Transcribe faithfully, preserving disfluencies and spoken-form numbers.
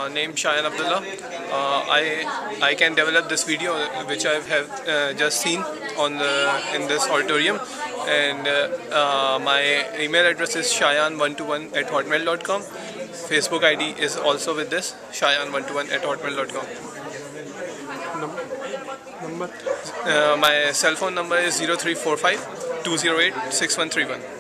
uh, name Shayan Abdullah. Uh, I I can develop this video which I have uh, just seen on the in this auditorium, and uh, uh, my email address is shayan one two one at hotmail dot com. Facebook I D is also with this, shayan one two one at hotmail dot com. Number? Uh, my cell phone number is zero three four five two zero eight six one three one.